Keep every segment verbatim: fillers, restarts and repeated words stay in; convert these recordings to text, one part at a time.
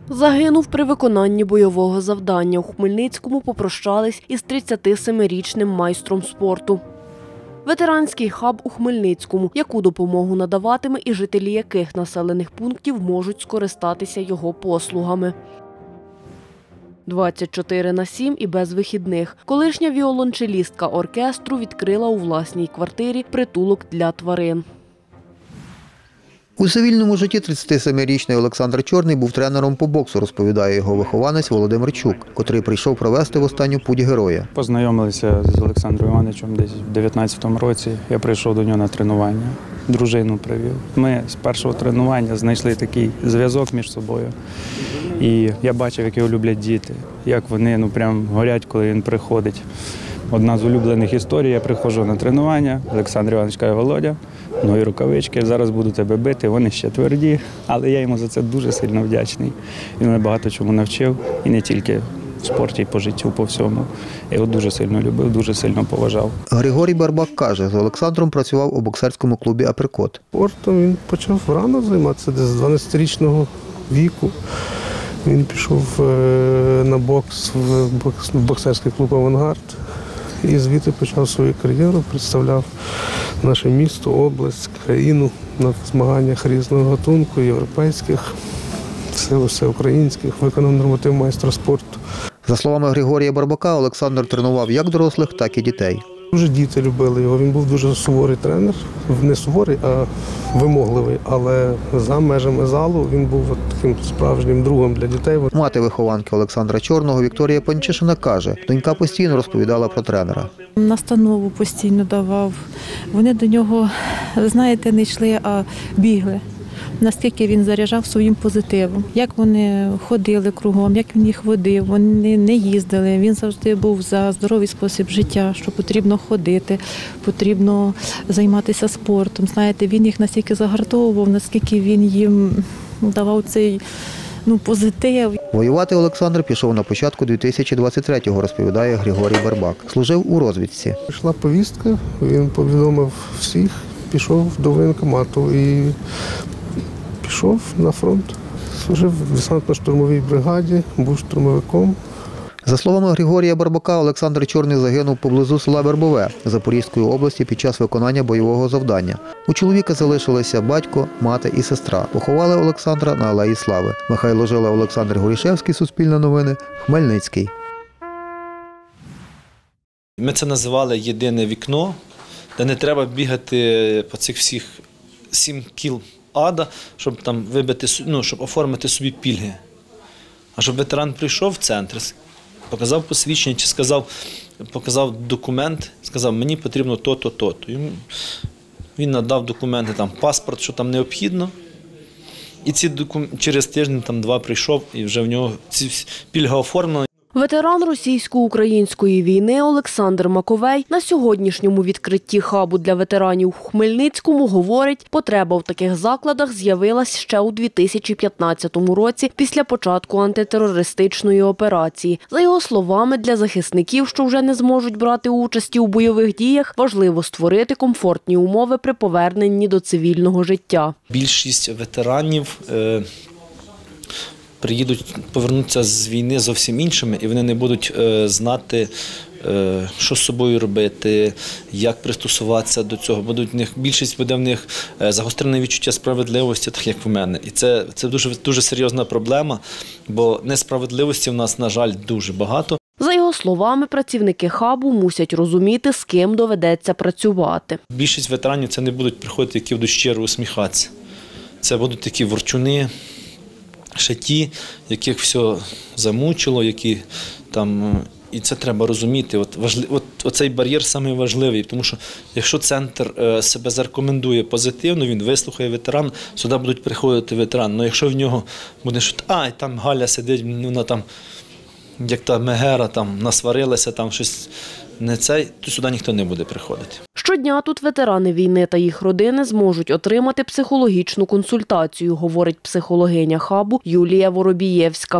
Загинув при виконанні бойового завдання. У Хмельницькому попрощались із тридцятисемирічним майстром спорту. Ветеранський хаб у Хмельницькому, яку допомогу надаватиме і жителі яких населених пунктів можуть скористатися його послугами. двадцять чотири на сім і без вихідних. Колишня віолончелістка оркестру відкрила у власній квартирі притулок для тварин. У цивільному житті тридцятисемирічний Олександр Чорний був тренером по боксу, розповідає його вихованець Володимир Чук, котрий прийшов провести в останню путь героя. Познайомилися з Олександром Івановичем десь в дев'ятнадцятому році. Я прийшов до нього на тренування, дружину привів. Ми з першого тренування знайшли такий зв'язок між собою. І я бачив, як його люблять діти, як вони ну, прям горять, коли він приходить. Одна з улюблених історій, я приходжу на тренування, Олександр Іванович каже: Володя, нові рукавички, зараз буду тебе бити, вони ще тверді, але я йому за це дуже сильно вдячний. Він мене багато чому навчив, і не тільки в спорті, і по життю, по всьому. Я його дуже сильно любив, дуже сильно поважав. Григорій Барбак каже, з Олександром працював у боксерському клубі «Аперкот». Спортом він почав рано займатися, десь з дванадцятирічного віку. Він пішов на бокс в боксерський клуб «Авангард». І звідти почав свою кар'єру, представляв наше місто, область, країну на змаганнях різного гатунку, європейських, всеукраїнських, виконав норматив майстра спорту. За словами Григорія Барбака, Олександр тренував як дорослих, так і дітей. Дуже діти любили його, він був дуже суворий тренер, не суворий, а вимогливий, але за межами залу він був таким справжнім другом для дітей. Мати вихованки Олександра Чорного Вікторія Панчишина каже, донька постійно розповідала про тренера. Настанову постійно давав, вони до нього, знаєте, не йшли, а бігли. Наскільки він заряджав своїм позитивом, як вони ходили кругом, як він їх водив, вони не їздили. Він завжди був за здоровий спосіб життя, що потрібно ходити, потрібно займатися спортом. Знаєте, він їх настільки загартовував, наскільки він їм давав цей ну, позитив. Воювати Олександр пішов на початку дві тисячі двадцять третього, розповідає Григорій Барбак. Служив у розвідці. Прийшла повістка, він повідомив всіх, пішов до воєнкомату і пішов на фронт, служив в десантно-штурмовій бригаді, був штурмовиком. За словами Григорія Барбака, Олександр Чорний загинув поблизу села Вербове Запорізької області під час виконання бойового завдання. У чоловіка залишилися батько, мати і сестра. Поховали Олександра на Алеї Слави. Михайло Жила, Олександр Горішевський, Суспільне новини, Хмельницький. Ми це називали «єдине вікно», де не треба бігати по цих всіх сім кіл ада, щоб там вибити, ну, щоб оформити собі пільги. А щоб ветеран прийшов в центр, показав посвідчення чи сказав, показав документ, сказав, мені потрібно то-то, то-то. Він надав документи, там, паспорт, що там необхідно. І ці документи, через тиждень, там, два прийшов, і вже в нього ці пільга оформлена. Ветеран російсько-української війни Олександр Маковей на сьогоднішньому відкритті хабу для ветеранів у Хмельницькому говорить, потреба в таких закладах з'явилась ще у дві тисячі п'ятнадцятому році після початку антитерористичної операції. За його словами, для захисників, що вже не зможуть брати участі у бойових діях, важливо створити комфортні умови при поверненні до цивільного життя. Більшість ветеранів е приїдуть, повернуться з війни зовсім іншими, і вони не будуть е, знати, е, що з собою робити, як пристосуватися до цього. Будуть в них, більшість буде в них загострене відчуття справедливості, так як у мене. І це, це дуже, дуже серйозна проблема, бо несправедливості в нас, на жаль, дуже багато. За його словами, працівники хабу мусять розуміти, з ким доведеться працювати. Більшість ветеранів це не будуть приходити, які будуть щиро усміхатися. Це будуть такі ворчуни, ще ті, яких все замучило, які там, і це треба розуміти. От важлив, от оцей бар'єр самий важливий, тому що якщо центр е, себе зарекомендує позитивно, він вислухає ветеран, сюди будуть приходити ветерани. Але якщо в нього буде щось, а там Галя сидить, вона там як та мегера там насварилася, там щось не цей, то сюди ніхто не буде приходити. Щодня тут ветерани війни та їх родини зможуть отримати психологічну консультацію, говорить психологиня хабу Юлія Воробієвська.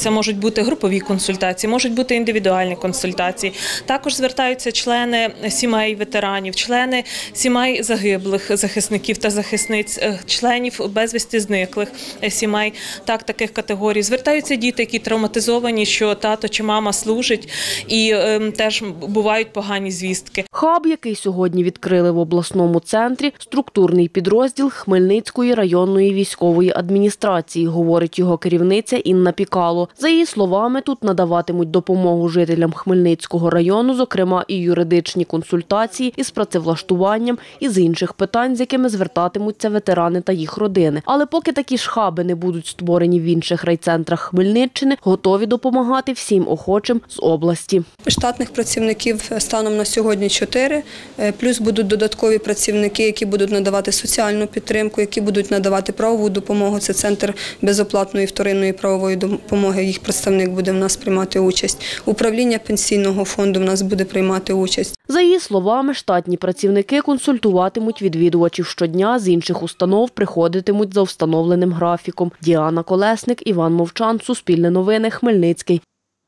Це можуть бути групові консультації, можуть бути індивідуальні консультації. Також звертаються члени сімей ветеранів, члени сімей загиблих захисників та захисниць, членів безвісти зниклих сімей, так, таких категорій. Звертаються діти, які травматизовані, що тато чи мама служить, і е, теж бувають погані звістки. Хаб, який сьогодні відкрили в обласному центрі, структурний підрозділ Хмельницької районної військової адміністрації, говорить його керівниця Інна Пікало. За її словами, тут надаватимуть допомогу жителям Хмельницького району, зокрема і юридичні консультації із працевлаштуванням, і з інших питань, з якими звертатимуться ветерани та їх родини. Але поки такі ж хаби не будуть створені в інших райцентрах Хмельниччини, готові допомагати всім охочим з області. Штатних працівників станом на сьогодні чотири, плюс будуть додаткові працівники, які будуть надавати соціальну підтримку, які будуть надавати правову допомогу. Це центр безоплатної вторинної правової допомоги, їх представник буде в нас приймати участь. Управління пенсійного фонду в нас буде приймати участь. За її словами, штатні працівники консультуватимуть відвідувачів щодня, з інших установ приходитимуть за встановленим графіком. Діана Колесник, Іван Мовчан, Суспільне новини, Хмельницький.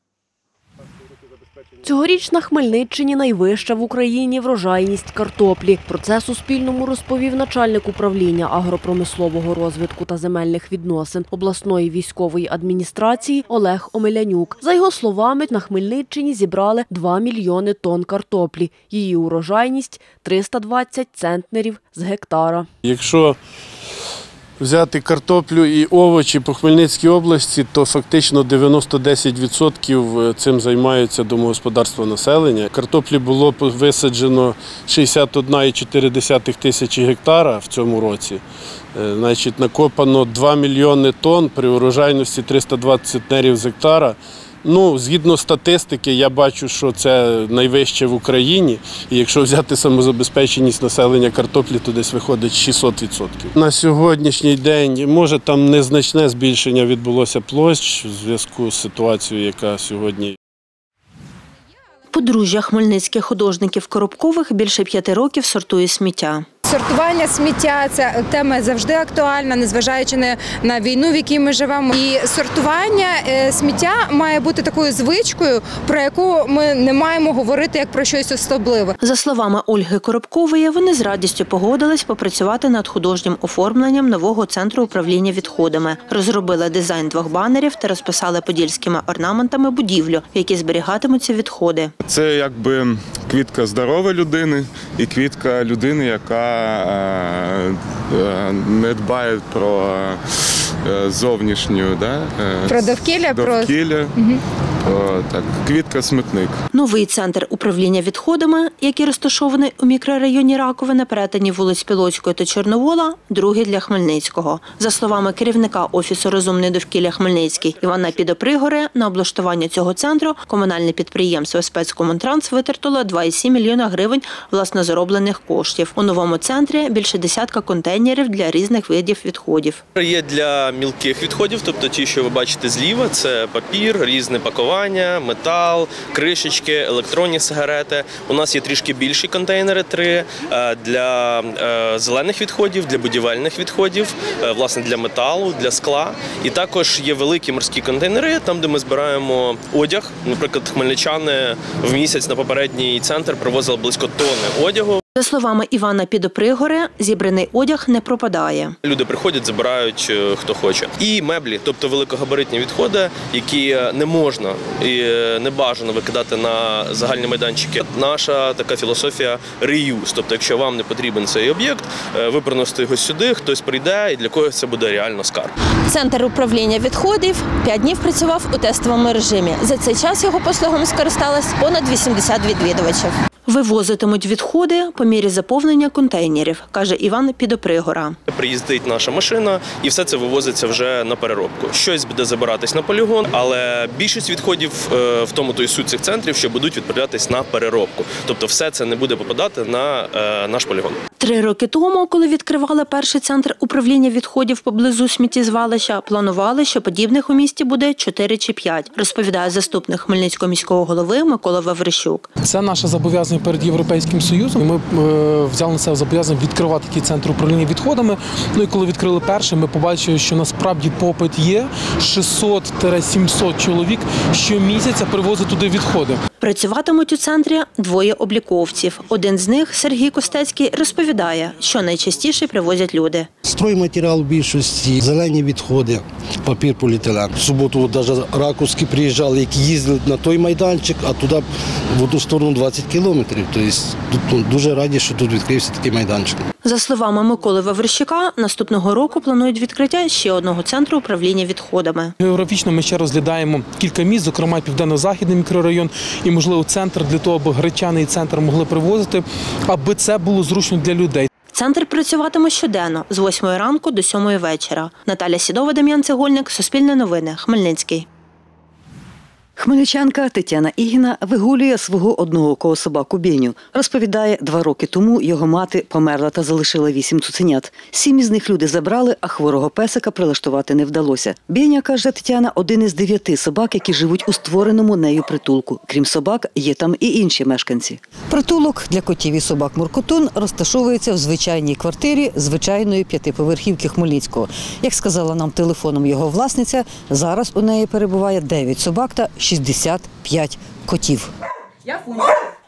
Цьогоріч на Хмельниччині найвища в Україні врожайність картоплі. Про це Суспільному розповів начальник управління агропромислового розвитку та земельних відносин обласної військової адміністрації Олег Омелянюк. За його словами, на Хмельниччині зібрали два мільйони тонн картоплі. Її урожайність – триста двадцять центнерів з гектара. Якщо взяти картоплю і овочі по Хмельницькій області, то фактично дев'яносто-десять відсотків цим займаються домогосподарство населення. Картоплі було висаджено шістдесят одна цілих чотири десятих тисячі гектара в цьому році. Значить, накопано два мільйони тонн при урожайності триста двадцять центнерів з гектара. Ну, згідно статистики, я бачу, що це найвище в Україні. І якщо взяти самозабезпеченість населення картоплі, то десь виходить шістсот відсотків. На сьогоднішній день, може, там незначне збільшення відбулося площ в зв'язку з ситуацією, яка сьогодні. Подружжя хмельницьких художників Коробкових більше п'яти років сортує сміття. Сортування сміття – це тема завжди актуальна, незважаючи на війну, в якій ми живемо. І сортування сміття має бути такою звичкою, про яку ми не маємо говорити як про щось особливе. За словами Ольги Коробкової, вони з радістю погодились попрацювати над художнім оформленням нового центру управління відходами. Розробили дизайн двох банерів та розписали подільськими орнаментами будівлю, в якій зберігатимуться відходи. Це якби квітка здорової людини і квітка людини, яка не дбає про зовнішню, да? Про довкілля, довкілля. Про... О, так, квітка-смітник. Новий центр управління відходами, який розташований у мікрорайоні Ракове на перетині вулиць Пілоцької та Чорновола, другий для Хмельницького. За словами керівника Офісу «Розумне довкілля Хмельницький» Івана Підопригори, на облаштування цього центру комунальне підприємство «Спецкомунтранс» витратило два цілих сім мільйона гривень власнозароблених коштів. У новому центрі більше десятка контейнерів для різних видів відходів. Є для мілких відходів, тобто ті, що ви бачите зліва, це папір, різне пакування, метал, кришечки, електронні сигарети. У нас є трішки більші контейнери, три, для зелених відходів, для будівельних відходів, власне, для металу, для скла. І також є великі морські контейнери, там, де ми збираємо одяг. Наприклад, хмельничани в місяць на попередній центр привозили близько тонни одягу. За словами Івана Підопригори, зібраний одяг не пропадає. Люди приходять, забирають хто хоче. І меблі, тобто великогабаритні відходи, які не можна і не бажано викидати на загальні майданчики. Наша така філософія реюз. Тобто, якщо вам не потрібен цей об'єкт, ви приносите його сюди, хтось прийде і для когось це буде реально скарб. Центр управління відходів п'ять днів працював у тестовому режимі. За цей час його послугами скористалось понад вісімдесят відвідувачів. Вивозитимуть відходи по мірі заповнення контейнерів, каже Іван Підопригора. Приїздить наша машина і все це вивозиться вже на переробку. Щось буде забиратись на полігон, але більшість відходів, в тому то й суть цих центрів, що будуть відправлятись на переробку. Тобто все це не буде попадати на наш полігон. Три роки тому, коли відкривали перший центр управління відходів поблизу сміттєзвалища, планували, що подібних у місті буде чотири чи п'ять, розповідає заступник Хмельницького міського голови Микола Ваврищук. Це наше зобов'язання зобов'язання перед Європейським Союзом. Ми е, взяли на себе зобов'язання відкривати такий центр управління відходами. Ну і коли відкрили перший, ми побачили, що насправді попит є. шістсот - сімсот чоловік щомісяця привозять туди відходи. Працюватимуть у центрі двоє обліковців. Один з них, Сергій Костецький, розповідає, що найчастіше привозять люди. Стройматеріал в більшості, зелені відходи, папір, поліетилен. В суботу навіть ракуски приїжджали, які їздили на той майданчик, а туди в одну сторону двадцять кілометрів. Тобто тут дуже раді, що тут відкрився такий майданчик. За словами Миколи Ваврищука, наступного року планують відкриття ще одного центру управління відходами. Географічно ми ще розглядаємо кілька місць, зокрема Південно-Західний мікрорайон і, можливо, центр для того, аби гречани і центр могли привозити, аби це було зручно для людей. Центр працюватиме щоденно з восьмої ранку до сьомої вечора. Наталя Сідова, Дем'ян Цегольник, Суспільне новини, Хмельницький. Хмельничанка Тетяна Ігіна вигулює свого одноокого собаку Беню. Розповідає, два роки тому його мати померла та залишила вісім цуценят. Сім із них люди забрали, а хворого песика прилаштувати не вдалося. Беня, каже Тетяна, один із дев'яти собак, які живуть у створеному нею притулку. Крім собак, є там і інші мешканці. Притулок для котів і собак «Муркотун» розташовується в звичайній квартирі звичайної п'ятиповерхівки Хмельницького. Як сказала нам телефоном його власниця, зараз у неї перебуває дев'ять собак та шістдесят п'ять котів. Я Фунтик.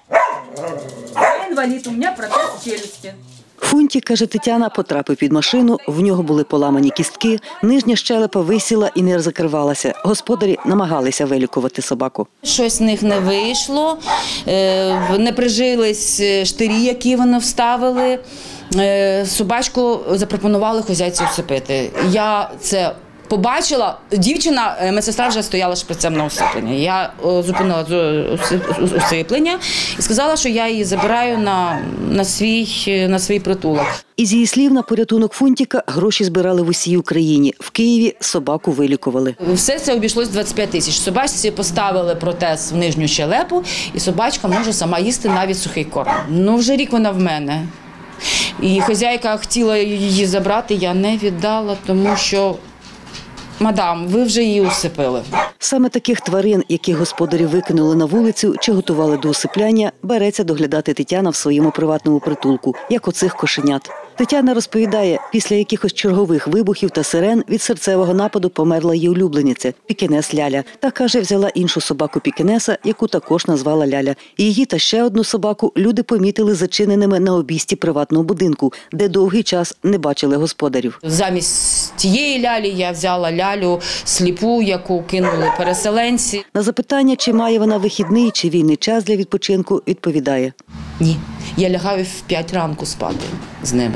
Я інвалід, у мене протез челюсті. Фунтик, каже Тетяна, потрапив під машину, в нього були поламані кістки, нижня щелепа висіла і не закривалася. Господарі намагалися вилікувати собаку. Щось з них не вийшло, не прижились штирі, які вони вставили. Собачку запропонували хазяйці усипити. Я це побачила, дівчина, медсестра вже стояла шприцем на усиплення. Я зупинила усиплення і сказала, що я її забираю на, на, свій, на свій притулок. Із її слів, на порятунок Фунтика гроші збирали в усій Україні. В Києві собаку вилікували. Все це обійшлось двадцять п'ять тисяч. Собачці поставили протез в нижню щелепу, і собачка може сама їсти навіть сухий корм. Ну, вже рік вона в мене. І хазяйка хотіла її забрати, я не віддала, тому що мадам, ви вже її усипили. Саме таких тварин, яких господарі викинули на вулицю чи готували до усипляння, береться доглядати Тетяна в своєму приватному притулку, як оцих кошенят. Тетяна розповідає, після якихось чергових вибухів та сирен від серцевого нападу померла її улюблениця – пікінес Ляля. Та, каже, взяла іншу собаку пікінеса, яку також назвала Ляля. Її та ще одну собаку люди помітили зачиненими на обійсті приватного будинку, де довгий час не бачили господарів. Замість тієї Лялі я взяла Лялю сліпу, яку кинули переселенці. На запитання, чи має вона вихідний чи вільний час для відпочинку, відповідає: ні, я лягаю в п'ять ранку спати з ними.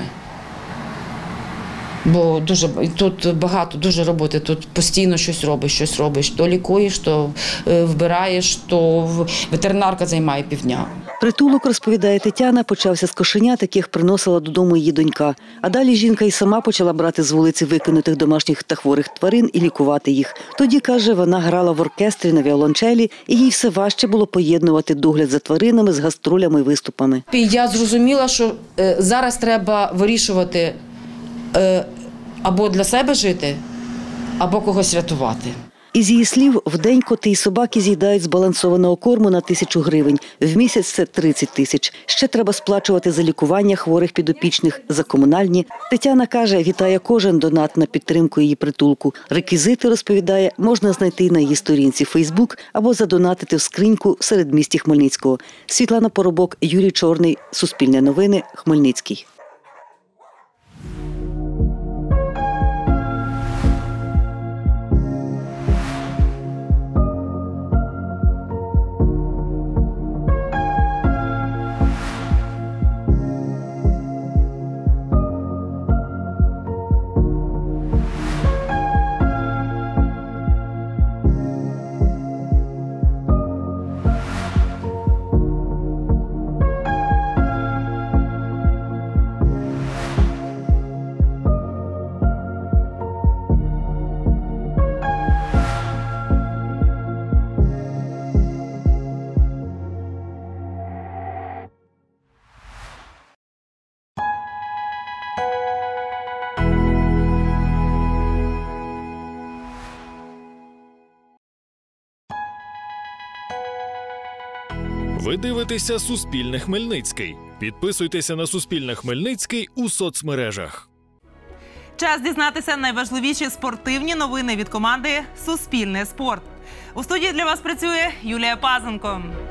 Бо дуже, тут багато, дуже роботи, тут постійно щось робиш, щось робиш. То лікуєш, то вбираєш, то ветеринарка займає півдня. Притулок, розповідає Тетяна, почався з кошенят, яких приносила додому її донька. А далі жінка і сама почала брати з вулиці викинутих домашніх та хворих тварин і лікувати їх. Тоді, каже, вона грала в оркестрі на віолончелі, і їй все важче було поєднувати догляд за тваринами з гастролями і виступами. Я зрозуміла, що зараз треба вирішувати або для себе жити, або когось рятувати. Із її слів, в день коти й собаки з'їдають збалансованого корму на тисячу гривень. В місяць це тридцять тисяч. Ще треба сплачувати за лікування хворих підопічних, за комунальні. Тетяна каже, вітає кожен донат на підтримку її притулку. Реквізити, розповідає, можна знайти на її сторінці Фейсбук або задонатити в скриньку в середмісті Хмельницького. Світлана Поробок, Юрій Чорний, Суспільне новини, Хмельницький. Ви дивитеся Суспільне Хмельницький. Підписуйтеся на Суспільне Хмельницький у соцмережах. Час дізнатися найважливіші спортивні новини від команди «Суспільне спорт». У студії для вас працює Юлія Пазенко.